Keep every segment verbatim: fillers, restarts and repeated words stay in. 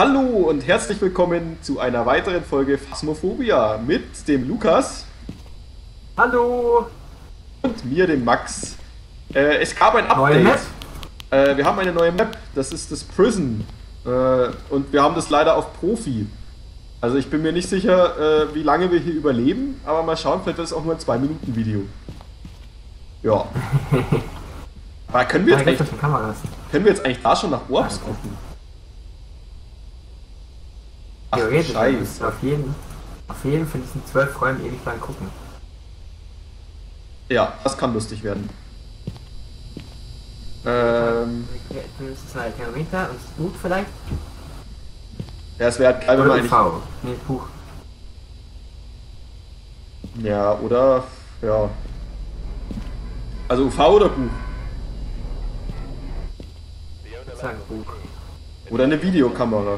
Hallo und herzlich willkommen zu einer weiteren Folge Phasmophobia mit dem Lukas Hallo! und mir, dem Max. Äh, es gab ein Neue Update. Map? Äh, wir haben eine neue Map, das ist das Prison. Äh, und wir haben das leider auf Profi. Also ich bin mir nicht sicher, äh, wie lange wir hier überleben, aber mal schauen, vielleicht wird es auch nur ein zwei Minuten Video. Ja. Aber können wir, Da jetzt gibt eigentlich, es schon Kameras. können wir jetzt eigentlich da schon nach Orbs gucken? Ach, Theoretisch, wir müssen Scheiße. auf jeden, auf jeden von diesen zwölf Räumen ewig lang gucken. Ja, das kann lustig werden. Ähm, Zumindest zwei Kilometer und das Buch vielleicht? ja, es wäre halt geil, wenn wir Oder eigentlich... U V. Nee, Buch. Ja, oder... Ja. Also U V oder Buch? Ich würde sagen Buch. Oder eine Videokamera.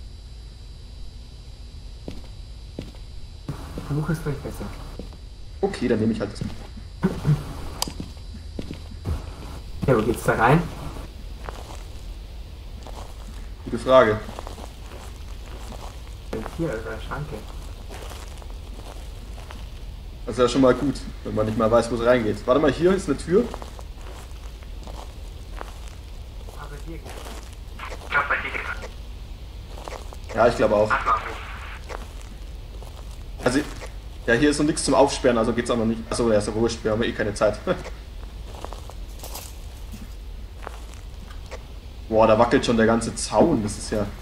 Buch ist vielleicht besser. Okay, dann nehme ich halt das. Ja, wo geht's da rein? Gute Frage. Hier, oder Schranke. Das ist ja schon mal gut, wenn man nicht mal weiß, wo es reingeht. Warte mal, hier ist eine Tür. Aber hier geht's. Ich glaube, bei dir geht's. Ja, ich glaube auch. Also, ja, hier ist noch nichts zum Aufsperren, also geht's auch noch nicht. Achso, ja, ist ja wurscht, wir haben ja eh keine Zeit. Boah, da wackelt schon der ganze Zaun, das ist ja...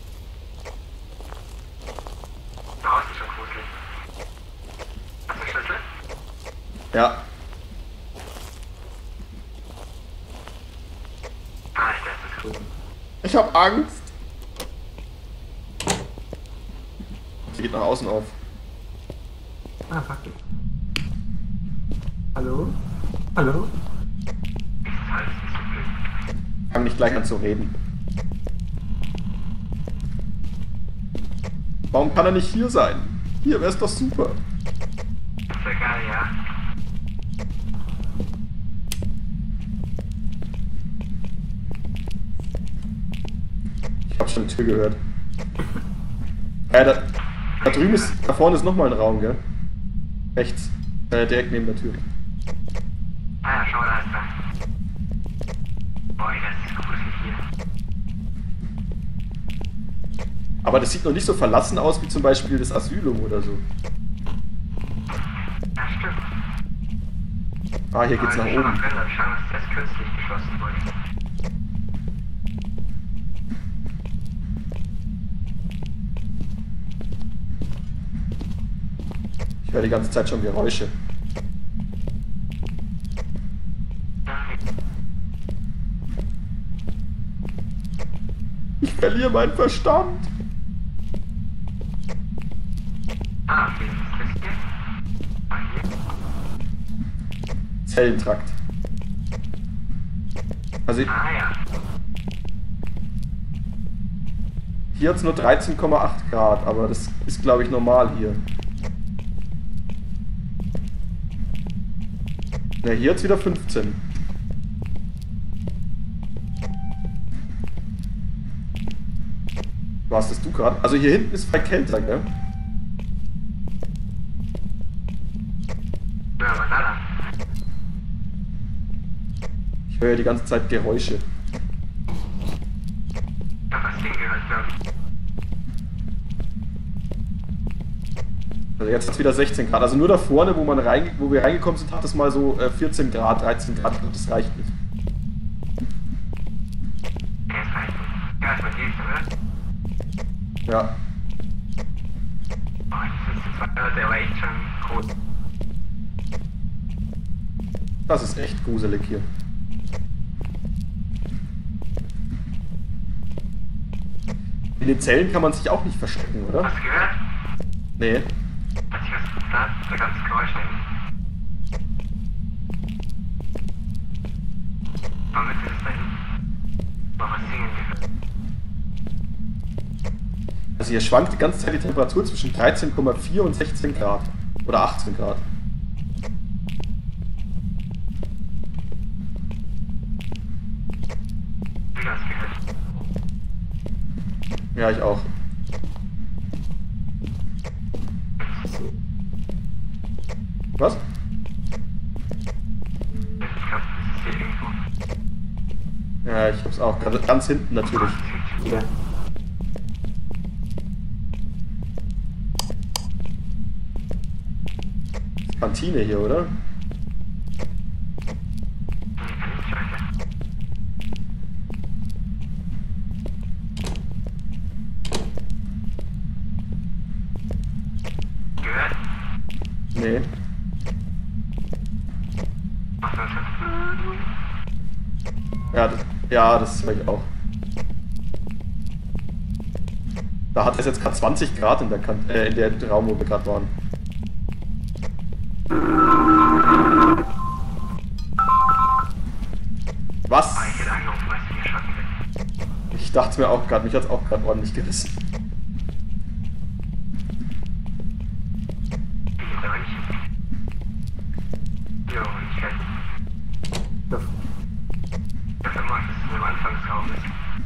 Draußen schon gruselig. Hast du Schlüssel? Ja, Ah, ich dachte, das ist gruselig. ich hab Angst. Sie geht nach außen auf. Ah, fuck it. Hallo? Hallo? Fang nicht gleich an zu reden. Warum kann er nicht hier sein? Hier wär's doch super. Das ist egal, ja. Ich hab schon eine Tür gehört. Äh, da, da drüben ist, da vorne ist nochmal ein Raum, gell? Rechts. Äh, direkt neben der Tür. Ah ja, schau mal, da ist er. Boah, das ist gruselig hier. Aber das sieht noch nicht so verlassen aus wie zum Beispiel das Asylum oder so. Ja, stimmt. Ah, hier geht's nach Aber ich schau mal oben. drin, aber schauen, dass das künstlich geschlossen wurde. Ich höre die ganze Zeit schon Geräusche. Ich verliere meinen Verstand. Ah, okay, das ist hier. Ah, hier. Zellentrakt. Also Ah, ja. hier hat es nur dreizehn Komma acht Grad, aber das ist, glaube ich, normal hier. Ja, hier hat es wieder fünfzehn. Was das du gerade? Also hier hinten ist frei kälter, gell? Ja, aber da lang. Ich höre ja die ganze Zeit Geräusche. Ich hab was hingehört, glaube ich. Also jetzt hat es wieder sechzehn Grad. Also nur da vorne, wo, man rein, wo wir reingekommen sind, hat es mal so äh, vierzehn Grad, dreizehn Grad. Ich glaube, das reicht nicht. Ja, das reicht nicht. Ja, das war hier, oder? Ja. Oh, das ist jetzt, der war echt schon groß. Das ist echt gruselig hier. In den Zellen kann man sich auch nicht verstecken, oder? Hast du gehört? Nee. Hat sich was da? Da gab es Geräusche. Warum ist das da hinten? Warum hast du singen gehört? Also hier schwankt die ganze Zeit die Temperatur zwischen dreizehn Komma vier und sechzehn Grad. Oder achtzehn Grad. Wie hast du gehört? Ja, ich auch. Was? Ich glaube, das ist hier irgendwo. Ja, ich hab's auch. Ganz, ganz hinten natürlich. Wieder. Kantine hier, oder? Gehört? Nee. Ach, das ist Ja, das, ja, das höre ich auch. Da hat es jetzt gerade zwanzig Grad in der, Kant äh, in der Raum, wo wir gerade waren. Was? Ah, ich hätte angerufen, als ich hier Schatten bin. Ich dachte mir auch gerade, mich hat es auch gerade ordentlich gerissen. Wie geht aber nicht? Jo, ich weiß nicht. Ja. Ich hab immer, dass es im Anfangsraum ist.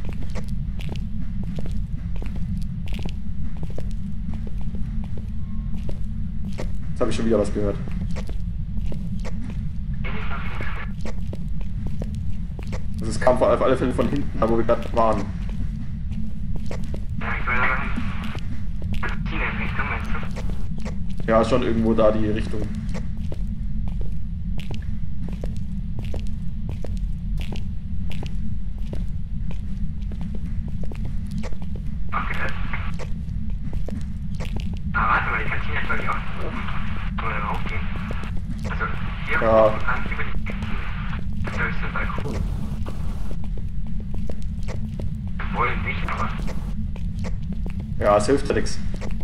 Jetzt habe ich schon wieder was gehört. Ähnlich nach links. Also es kam auf alle Fälle von hinten, da wo wir gerade waren. Ja, ich würde sagen, Kantine in Richtung, meinst du? Ja, schon irgendwo da die Richtung. Ach, gehört. Ah, warte mal, die Kantine ist, glaube ich, auch oben. Kann man da raufgehen? Also, hier Ja. und dann über die Kantine. Das ist, glaube ich, so ein Balkon. Wir wollen nicht, aber Ja, es hilft ja nichts.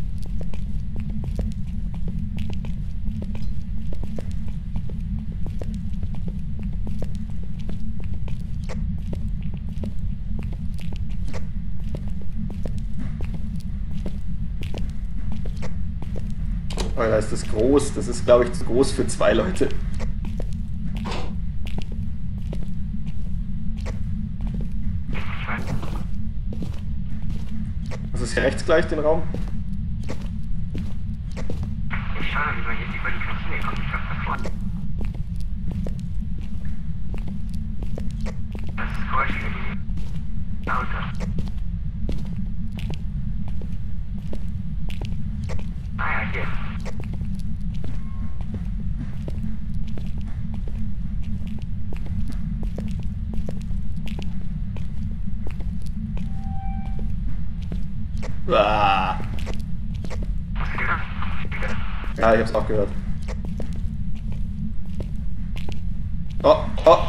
Oh ja, ist das groß. Das ist, glaube ich, zu groß für zwei Leute. ich weiß nicht. Was ist hier rechts gleich, den Raum? Ich schaue, wie man jetzt über die Kantine kommt. Ich glaube, da vorne. Das ist Geräusch für die Autos. Ah ja, hier. Ah. Hast du gehört? Ja, ich hab's auch gehört. Oh, oh.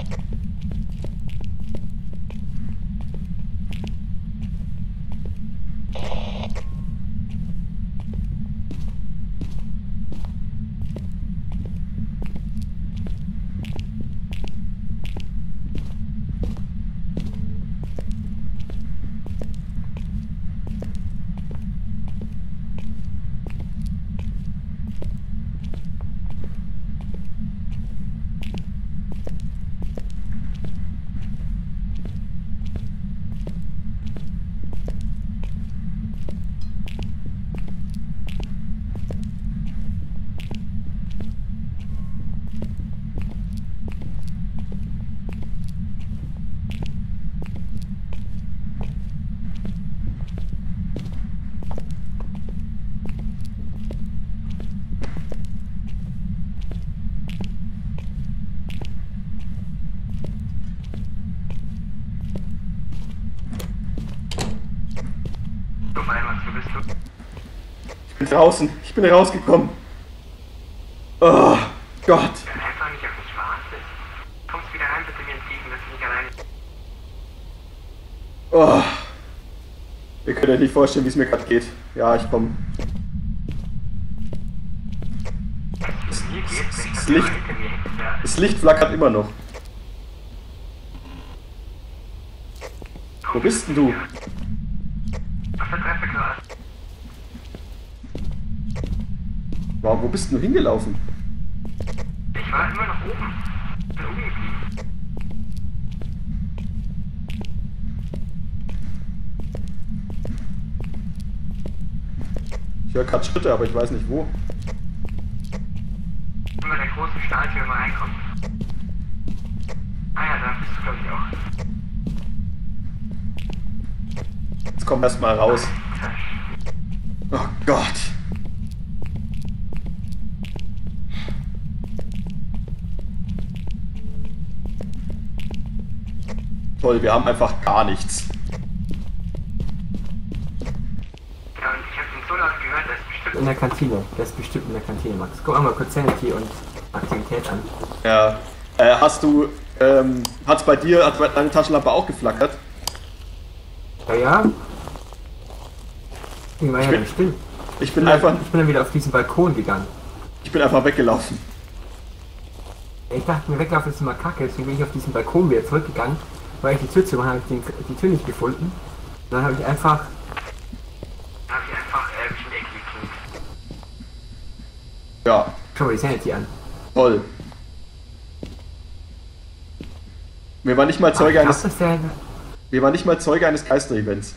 Guck mal, was du bist du. Ich bin draußen. Ich bin rausgekommen. Oh, Gott. Dann einfach nicht auf mich wartest. Kommst wieder rein, bitte mir entgegen, dass ich nicht alleine. Oh. Ihr könnt euch nicht vorstellen, wie es mir gerade geht. Ja, ich komme. Es mir geht, wenn das ich Licht- hinter mir hinter. Das Licht flackert immer noch. Wo bist denn du? Auf der Treppe gerade. Wow, wo bist denn du hingelaufen? Ich war immer noch oben. Bin oben geblieben. Ich höre gerade Schritte, aber ich weiß nicht wo. Immer der großen Stahltür mal reinkommen. Ah ja, da bist du, glaube ich, auch. Jetzt komm erst mal raus. Oh Gott. Toll, wir haben einfach gar nichts. Ja, und ich habe den so laut gehört, dass bestimmt... In der Kantine. Der ist bestimmt in der Kantine, Max. Guck mal kurz Sanity und Aktivität an. Ja. Äh, hast du, ähm, hat's bei dir, hat deine Taschenlampe auch geflackert? Ja, ja. Die war Ich ja bin- dann still. Ich bin Ich einfach, bin dann wieder auf diesen Balkon gegangen. ich bin einfach weggelaufen. Ich dachte mir, weglaufen ist immer kacke, deswegen bin ich auf diesen Balkon wieder zurückgegangen, weil ich die Tür zu machen, habe ich den, die Tür nicht gefunden. Und dann habe ich einfach, Da habe ich einfach äh, mich in die Ecke geklinkt. Ja, schau mal die Sanity an. toll. Wir waren nicht mal Zeuge Ah, ich eines, glaub, dass der, wir waren nicht mal Zeuge eines Geister-Events.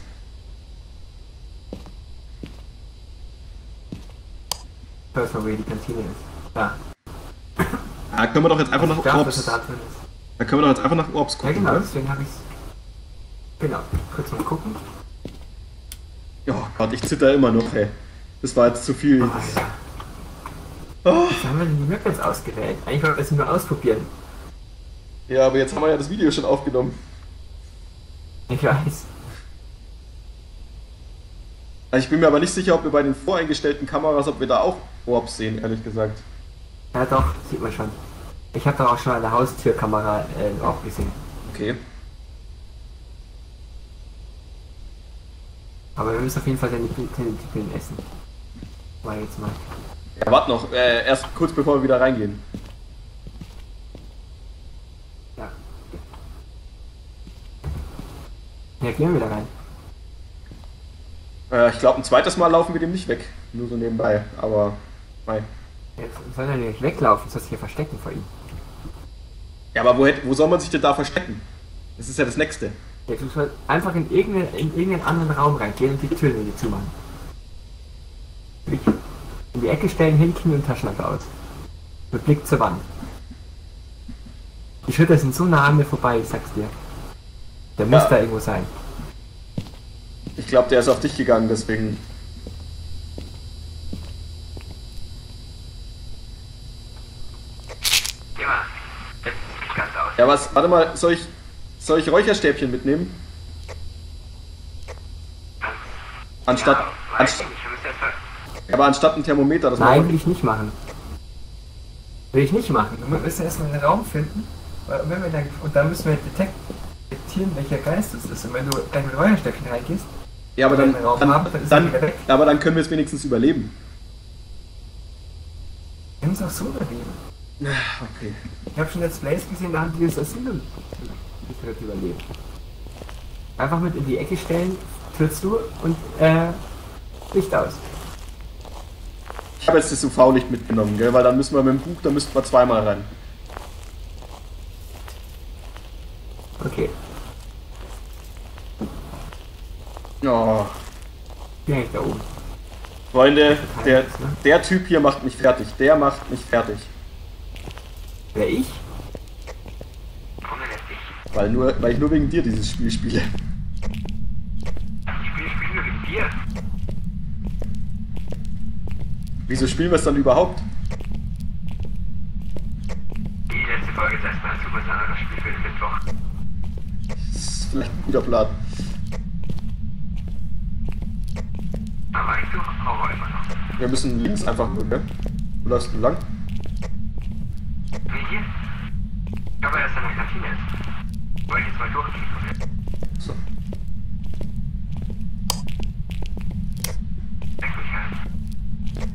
ich weiß mal, wo hier die Kantine ist. Da. Ja, können wir doch jetzt einfach nach Ich glaube, dass Orbs. er da drin ist. Da können wir doch jetzt einfach nach Orbs Ja gucken, genau, oder? deswegen habe ich Genau, kurz mal gucken. Oh Gott, ich zitter immer noch, ey. Das war jetzt zu viel. Oh, Alter. Oh. Wie haben wir denn die Map jetzt ausgewählt? Eigentlich wollten wir es nur ausprobieren. Ja, aber jetzt haben wir ja das Video schon aufgenommen. Ich weiß. Also ich bin mir aber nicht sicher, ob wir bei den voreingestellten Kameras, ob wir da auch Orbs sehen, ehrlich gesagt. Ja doch, sieht man schon. Ich habe doch auch schon an der Haustürkamera äh, auch gesehen. Okay. Aber wir müssen auf jeden Fall den Pillen essen. Mal jetzt mal. Ja, warte noch, äh, erst kurz bevor wir wieder reingehen. Ja. Ja, gehen wir wieder rein. Äh, ich glaube, ein zweites Mal laufen wir dem nicht weg. Nur so nebenbei, aber... Nein. Jetzt soll er nicht weglaufen, soll sich hier verstecken vor ihm. Ja, aber wo, hätt- wo soll man sich denn da verstecken? Das ist ja das Nächste. Jetzt muss man einfach in irgendeinen, in irgendeinen anderen Raum reingehen und die Türen wieder zumachen. In die Ecke stellen, hinknien und Taschenlampe aus. Mit Blick zur Wand. Die Schritte sind so nah an mir vorbei, ich sag's dir. Der muss Ja. da irgendwo sein. Ich glaube, der ist auf dich gegangen, deswegen... Geh mal. Jetzt sieht ganz aus. Ja, was? Warte mal, soll ich... Soll ich Räucherstäbchen mitnehmen? Anstatt... Ja, weiß ich anstatt nicht. Wir müssen erst mal... ja, aber anstatt ein Thermometer, das Nein, machen will ich nicht machen. Will ich nicht machen. Wir müssen erstmal einen Raum finden. Und, wenn wir dann, und dann müssen wir detektieren, welcher Geist es ist. Und wenn du gleich mit Räucherstäbchen reingehst, Ja, aber dann, Wenn wir Raum dann, haben, dann ist er dann, wieder weg. aber dann können wir es wenigstens überleben. wir müssen es auch so überleben. Okay. Ich habe schon Let's Plays gesehen, da haben die das Asylum nicht überlebt. Einfach mit in die Ecke stellen, Tür zu und äh, Licht aus. Ich habe jetzt das U V-Licht mitgenommen, gell? Weil dann müssen wir mit dem Buch, da müssten wir zweimal rein. Okay, Oh. bin ich da oben. Freunde, der, der Typ hier macht mich fertig. Der macht mich fertig. Wer ich? Warum denn jetzt ich? Weil, nur, weil ich nur wegen dir dieses Spiel spiele. Ich spiele spiel nur mit dir. Wieso spielen wir es dann überhaupt? Die letzte Folge ist erstmal ein super das Spiel für den Mittwoch. Das ist vielleicht ein guter Plan. Aber ich suche auch immer noch. Wir müssen links einfach nur, gell? Wo läufst du lang? Nee, hier. Ich glaube, er ist in der Kantine ist. Wollte ich jetzt mal durchgehen. So. Leck mich halt.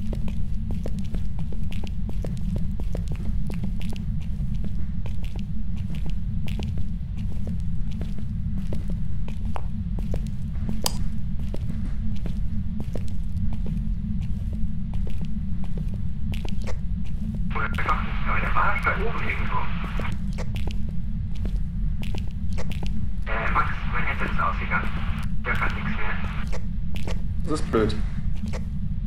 Oder doch nicht, aber der war da oben irgendwo. Äh, Max, mein Headset ist ausgegangen. Der kann nichts mehr. Das ist blöd.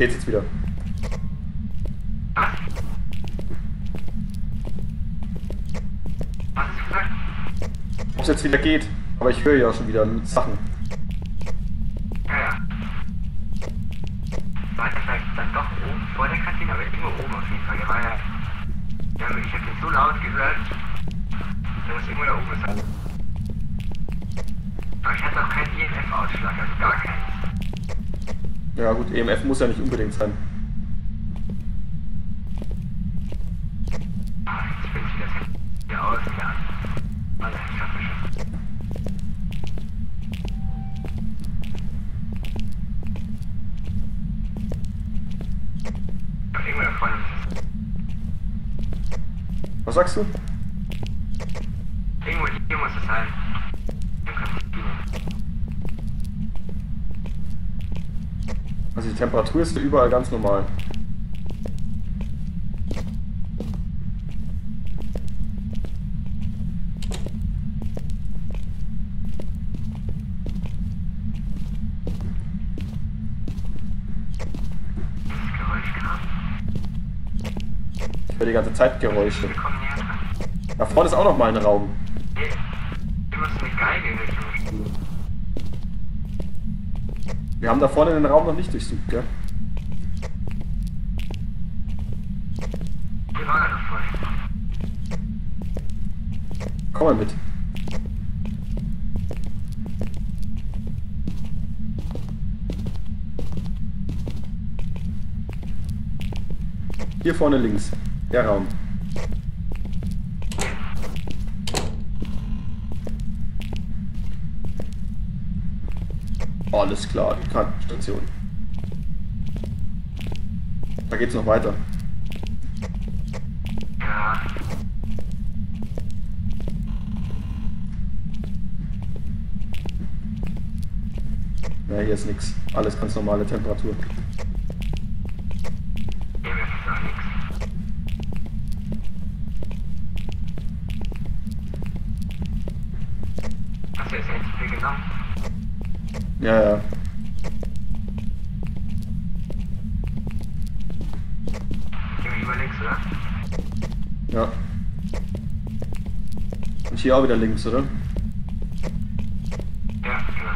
Geht's jetzt wieder? Was? Was hast du gesagt? Ob es jetzt wieder geht. Aber ich höre ja schon wieder Sachen. Ja, ja. War der vielleicht dann doch oben vor der Kantine, aber irgendwo oben auf jeden Fall. Der war ja. ja ich habe den so laut gehört, dass es irgendwo da oben ist. Aber ich hatte auch keinen E M F-Ausschlag, also gar keinen. Ja gut, E M F muss ja nicht unbedingt sein. Ah, jetzt spinnt sich das hier aus und wieder an. Also, ich schaff mir schon. Aber irgendwo da vorne ist es. Was sagst du? Irgendwo hier muss es sein. Dann kannst du es gehen. Also die Temperatur ist überall ganz normal. Dieses Geräusch kam. Ich höre die ganze Zeit Geräusche. Wir kommen näher dran. Da vorne ist auch noch mal ein Raum. Nee, du musst eine Geige in Richtung spielen. Wir haben da vorne den Raum noch nicht durchsucht, gell? Wir waren da noch voll. Komm mal mit. Hier vorne links. Der Raum. Alles klar, die Krankenstation. Da geht's noch weiter. Ja. Ja, hier ist nichts. Alles ganz normale Temperatur. Hier ist auch nichts. Hast du jetzt endlich viel genommen? Ja, ja. Irgendwie über links, oder? Ja. Und hier auch wieder links, oder? Ja, genau.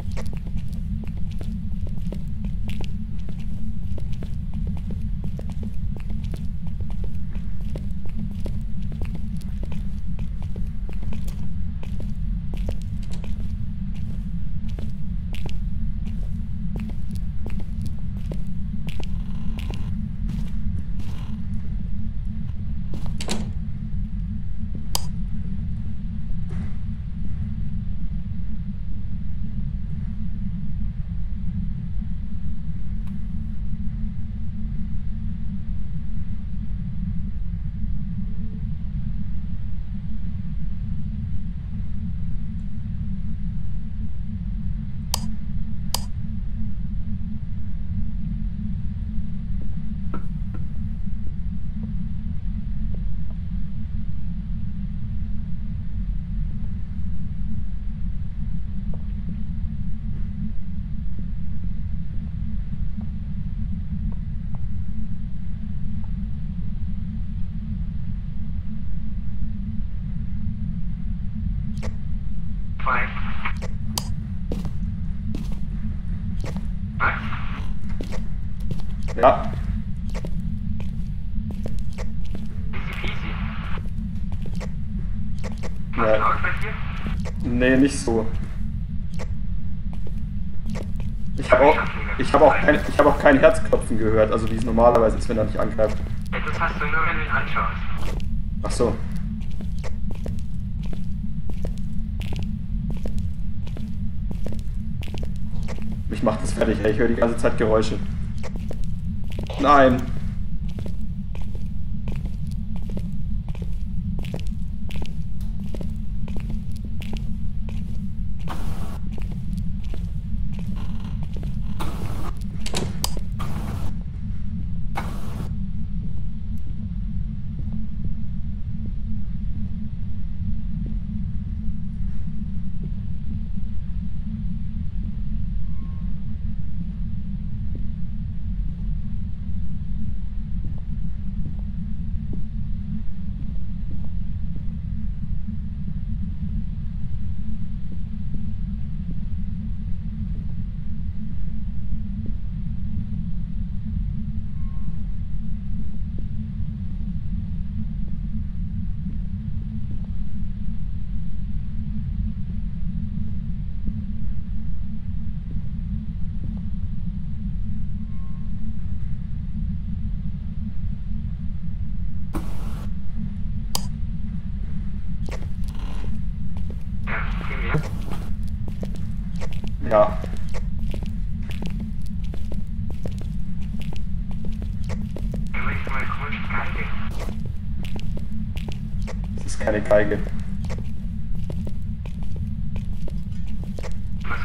Zwei. Was? Ja. Easy peasy. Machst du Ja. laut bei dir? Nee, nicht so. Ich habe auch, ich habe auch, kein, ich habe auch kein Herzklopfen gehört, also wie es normalerweise ist, wenn er nicht angreift. Ja, das hast du nur, wenn du ihn anschaust. Ach so. Mich macht das fertig, ey. Ich höre die ganze Zeit Geräusche. Nein. Ja. Immer ist mal eine komische Geige. Das ist keine Geige. Also,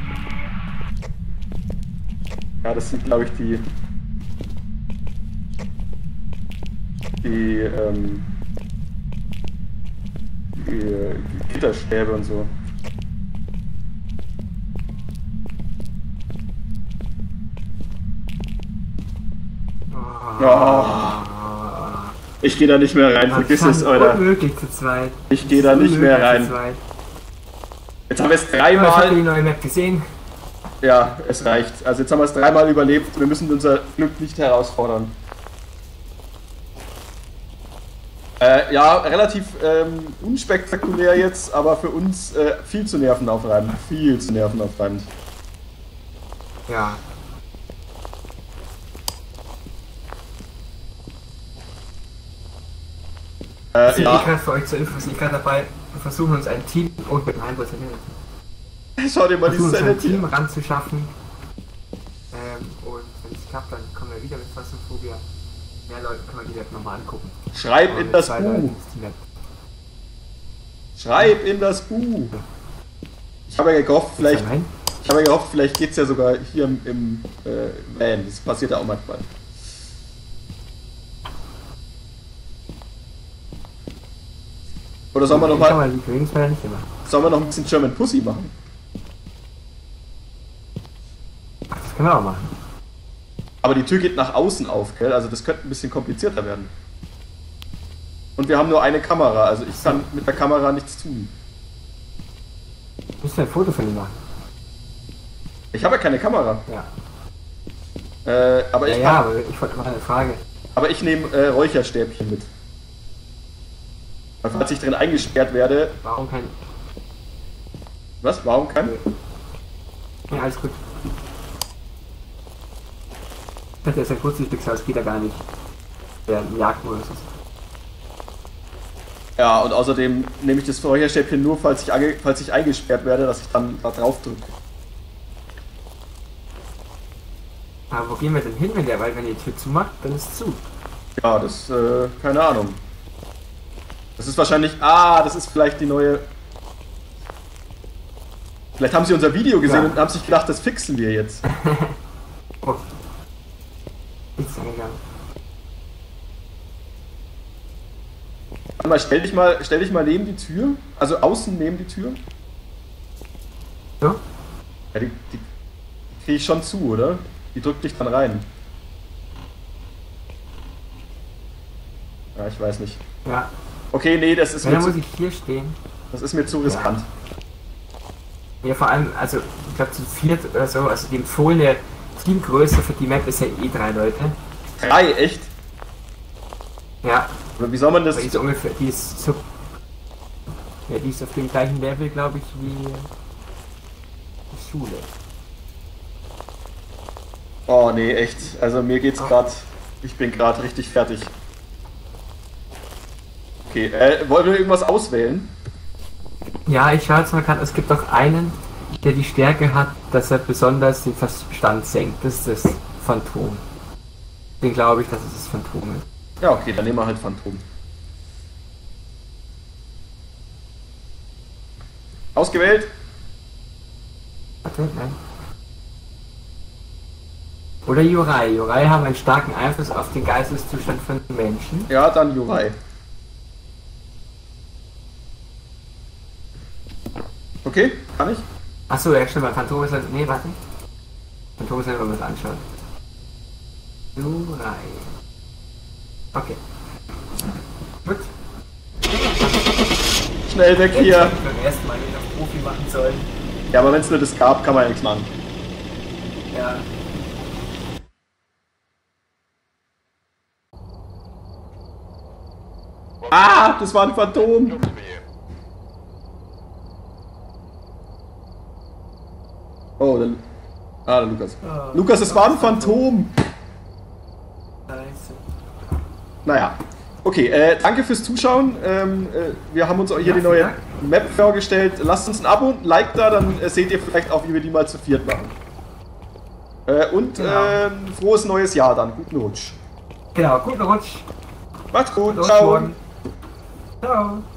Ja, das sind, glaube ich, die... Die, ähm... Die, äh, die Gitterstäbe und so. Oh. Ich gehe da nicht mehr rein, vergiss es, Alter. Unmöglich zu zweit. Ich gehe da nicht mehr rein. Jetzt haben wir es Ich habe die dreimal... neue Map gesehen. Ja, es reicht. Also jetzt haben wir es dreimal überlebt. Wir müssen unser Glück nicht herausfordern. Äh, ja, relativ ähm, unspektakulär jetzt, aber für uns äh, viel zu nervenaufreibend. Viel zu nervenaufreibend. Ja. Äh, Ich bin ja, gerade für euch zur Info, wir sind gerade dabei, wir versuchen uns ein Team und mit einem schau dir mal versuchen dieses uns ein Team Sanity. ranzuschaffen. Ähm, und wenn es klappt, dann kommen wir wieder mit Phasmophobia. Mehr Leute können wir die Map nochmal angucken. Schreib Aber in mit das zwei Leuten Buch. ist die Map. Schreib in das Buch. Ich habe ja gehofft, vielleicht, Nein? ich habe ja gehofft, vielleicht geht's ja sogar hier im, im äh, Van. Das passiert ja auch manchmal. Oder sollen wir noch Kann mal, man die Königsmänner nicht immer. sollen wir noch ein bisschen German Pussy machen? Ach, das können wir auch machen. Aber die Tür geht nach außen auf, gell? Also das könnte ein bisschen komplizierter werden. Und wir haben nur eine Kamera, also ich kann mit der Kamera nichts tun. Müssen wir ein Foto von ihm machen? Ich habe ja keine Kamera. Ja. Äh, aber Ja, ich ja, kann, aber ich wollte mal eine Frage. aber ich nehme äh, Räucherstäbchen mit. Weil falls ich drin eingesperrt werde. Warum kein. Was? Warum kein? Ja, alles gut. Ich dachte, er ist ein Kurzsichtigster, das geht ja gar nicht. Der im Jagdmodus ist. Ja, und außerdem nehme ich das Räucherstäbchen nur, falls ich, ange falls ich eingesperrt werde, dass ich dann da drauf drücke. Aber wo gehen wir denn hin, wenn der, weil wenn die Tür zumacht, dann ist es zu. Ja, das, äh, keine Ahnung. Das ist wahrscheinlich, ah, das ist vielleicht die neue... Vielleicht haben sie unser Video gesehen Ja. und haben sich gedacht, das fixen wir jetzt. Oh. Nichts angegangen. Warte mal, stell dich mal, stell dich mal neben die Tür, also außen neben die Tür. So? Ja, die, die kriege ich schon zu, oder? Die drückt dich dann rein. Ja, ich weiß nicht. Ja. Okay, nee, das ist, Ja, mir, dann muss zu, ich hier stehen. das ist mir zu riskant. Ja, vor allem, also, ich glaube zu viert oder so, also die empfohlene Teamgröße für die Map ist ja eh drei Leute. Drei, echt? Ja, Oder wie soll man das... aber die ist ungefähr, die ist so. Ja, die ist auf dem gleichen Level, glaube ich, wie die Schule. Oh nee, echt. Also mir geht's Ah. gerade... Ich bin gerade richtig fertig. Okay, äh, wollen wir irgendwas auswählen? Ja, ich schaue jetzt mal gerade, es gibt auch einen, der die Stärke hat, dass er besonders den Verstand senkt. Das ist das Phantom. Den glaube ich, dass es das Phantom ist. Ja, okay, dann nehmen wir halt Phantom. Ausgewählt? Warte, nein. Oder Jurai. Jurai haben einen starken Einfluss auf den Geisteszustand von Menschen. Ja, dann Jurai. Okay, kann ich? Achso, ja stimmt, Phantom ist halt. Nee, warte. Phantom ist halt, wenn man es anschaut. Jurai. Okay. Gut. Schnell weg Ich hier. hätte beim ersten Mal nicht auf Profi machen sollen. Ja, aber wenn es nur das gab, kann man ja nichts machen. Ja. Ah, das war ein Phantom. Oh, der, ah, der Lukas. Oh, Lukas, es war ein Phantom. Scheiße. Naja, okay. Okay, äh, danke fürs Zuschauen. Ähm, äh, wir haben uns auch hier Ja, die neue Dank. Map vorgestellt. Lasst uns ein Abo und ein Like da, dann äh, seht ihr vielleicht auch, wie wir die mal zu viert machen. Äh, und Genau. ähm, frohes neues Jahr dann. Guten Rutsch. Genau, guten Rutsch. Macht's gut. Guten Rutsch Ciao. morgen. Ciao.